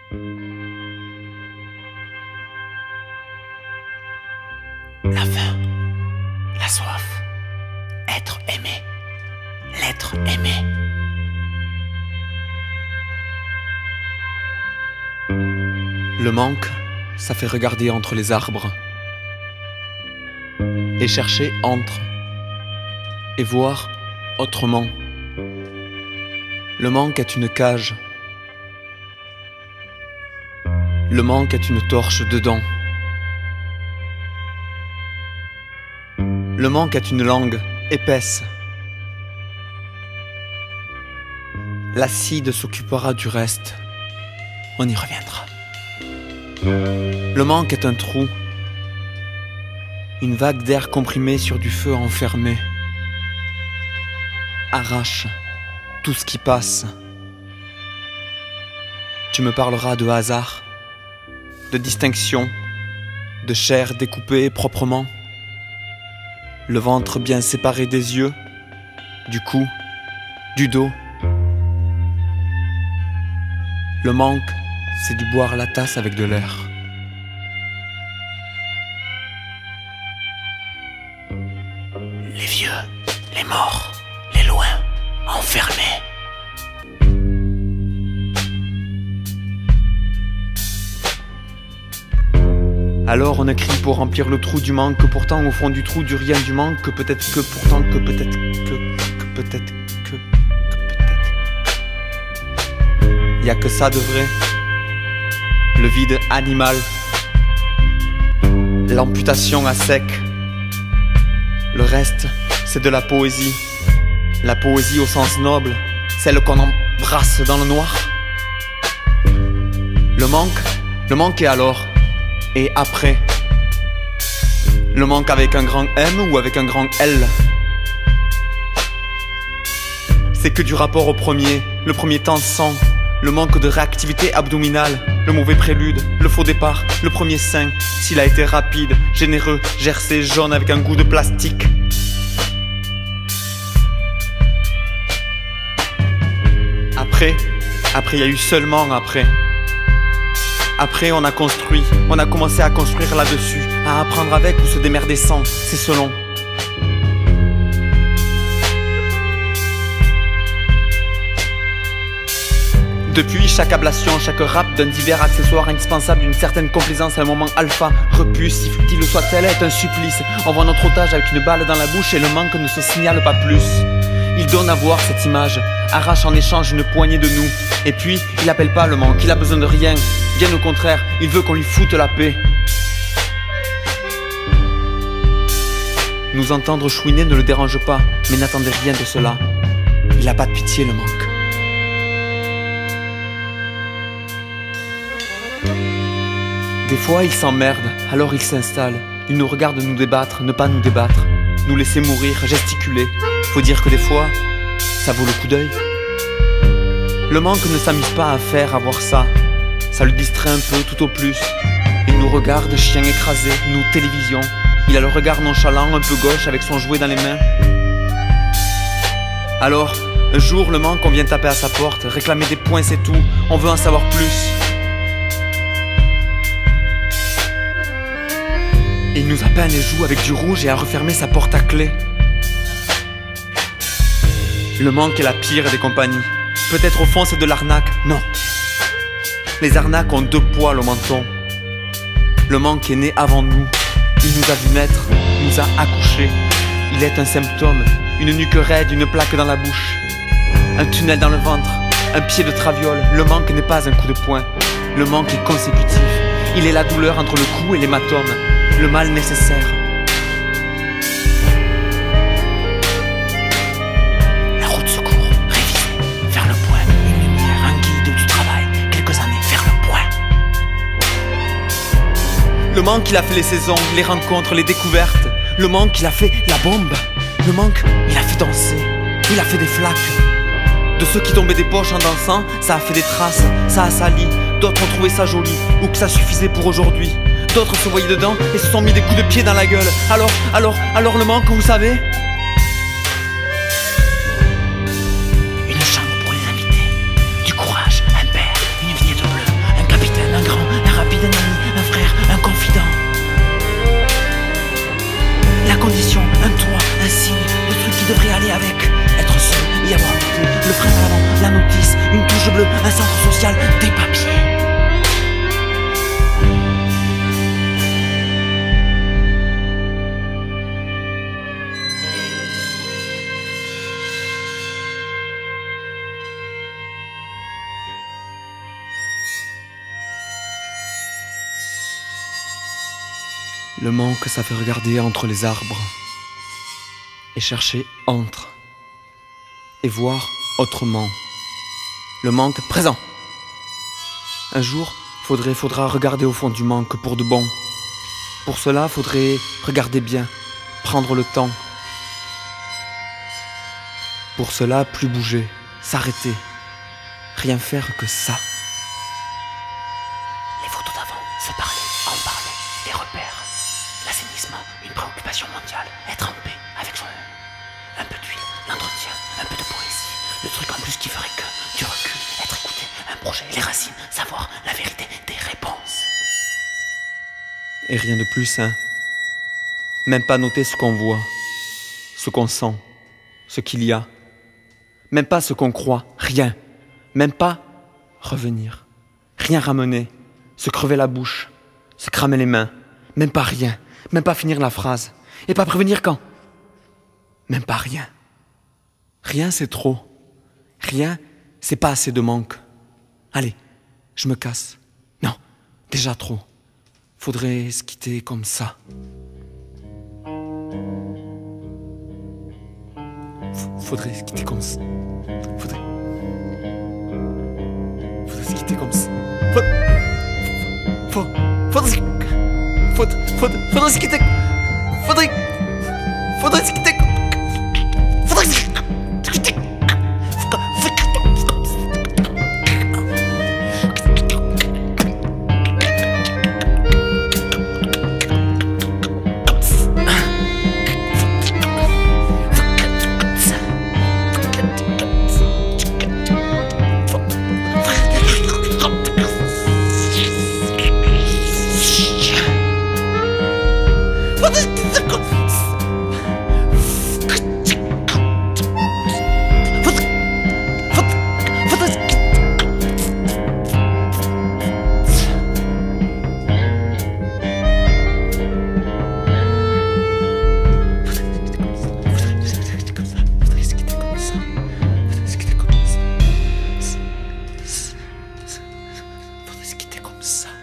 La faim, la soif, être aimé, l'être aimé. Le manque, ça fait regarder entre les arbres et chercher entre et voir autrement. Le manque est une cage. Le manque est une torche dedans. Le manque est une langue épaisse. L'acide s'occupera du reste. On y reviendra. Le manque est un trou. Une vague d'air comprimé sur du feu enfermé. Arrache tout ce qui passe. Tu me parleras de hasard, de distinction, de chair découpée proprement. Le ventre bien séparé des yeux, du cou, du dos. Le manque, c'est du boire la tasse avec de l'air. Les vieux, les morts, les loin, enfermés. Alors on écrit pour remplir le trou du manque, que pourtant au fond du trou du rien du manque, que peut-être que pourtant que peut-être que peut-être que peut-être. Y a que ça de vrai. Le vide animal. L'amputation à sec. Le reste, c'est de la poésie. La poésie au sens noble, celle qu'on embrasse dans le noir. Le manque est alors. Et après, le manque avec un grand M ou avec un grand L. C'est que du rapport au premier, le premier temps sans, le manque de réactivité abdominale, le mauvais prélude, le faux départ, le premier sein, s'il a été rapide, généreux, gercé, jaune avec un goût de plastique. Après, il y a eu seulement après. Après, on a construit, on a commencé à construire là-dessus, à apprendre avec ou se démerder sans, c'est selon. Depuis, chaque ablation, chaque rap d'un divers accessoire indispensable d'une certaine complaisance à un moment alpha, repus, si futile soit-elle, est un supplice. On voit notre otage avec une balle dans la bouche et le manque ne se signale pas plus. Il donne à voir cette image, arrache en échange une poignée de nous. Et puis, il appelle pas le manque, il a besoin de rien. Bien au contraire, il veut qu'on lui foute la paix. Nous entendre chouiner ne le dérange pas, mais n'attendez rien de cela. Il a pas de pitié, le manque. Des fois, il s'emmerde, alors il s'installe. Il nous regarde nous débattre, ne pas nous débattre. Nous laisser mourir, gesticuler. Faut dire que des fois, ça vaut le coup d'œil. Le manque ne s'amuse pas à faire, à voir ça. Ça le distrait un peu, tout au plus. Il nous regarde, chien écrasé, nous, télévision. Il a le regard nonchalant, un peu gauche, avec son jouet dans les mains. Alors, un jour, le manque, on vient taper à sa porte, réclamer des points, c'est tout. On veut en savoir plus. Et il nous a peint les joues avec du rouge et a refermé sa porte à clé. Le manque est la pire des compagnies. Peut-être au fond c'est de l'arnaque, non. Les arnaques ont deux poils au menton. Le manque est né avant nous. Il nous a vu naître, il nous a accouchés. Il est un symptôme, une nuque raide, une plaque dans la bouche. Un tunnel dans le ventre, un pied de traviole. Le manque n'est pas un coup de poing. Le manque est consécutif. Il est la douleur entre le cou et l'hématome. Le mal nécessaire. La route secours, réviser, faire le point, une lumière, un guide du travail, quelques années, faire le point. Le manque, il a fait les saisons, les rencontres, les découvertes. Le manque, il a fait la bombe. Le manque, il a fait danser, il a fait des flaques. De ceux qui tombaient des poches en dansant, ça a fait des traces, ça a sali. D'autres ont trouvé ça joli, ou que ça suffisait pour aujourd'hui. D'autres se voyaient dedans et se sont mis des coups de pied dans la gueule. Alors le manque, vous savez? Une chambre pour les invités, du courage, un père, une vignette bleue, un capitaine. devrait aller avec. Être seul, y avoir vécu, le frein à l'avant, la notice, une touche bleue, un centre social, des papiers. Le manque, ça fait regarder entre les arbres et chercher entre et voir autrement. Le manque présent. Un jour, faudra regarder au fond du manque pour de bon. Pour cela, faudrait regarder bien, prendre le temps. Pour cela, plus bouger, s'arrêter, rien faire que ça. Les photos d'avant, se parler, en parler, des repères. L'assainissement, une préoccupation mondiale, être en paix avec soi-même. Un peu d'huile, l'entretien, un peu de poésie, le truc en plus qui ferait que du recul, être écouté, un projet, les racines, savoir la vérité, des réponses. Et rien de plus, hein. Même pas noter ce qu'on voit, ce qu'on sent, ce qu'il y a. Même pas ce qu'on croit, rien. Même pas revenir. Rien ramener, se crever la bouche, se cramer les mains. Même pas rien. Même pas finir la phrase. Et pas prévenir quand. Même pas rien. Rien, c'est trop. Rien, c'est pas assez de manque. Allez, je me casse. Non, déjà trop. Faudrait se quitter comme ça. Faudrait se quitter comme ça. Faudrait se quitter comme ça. Faudrait se quitter. Faudrait se quitter. Ça.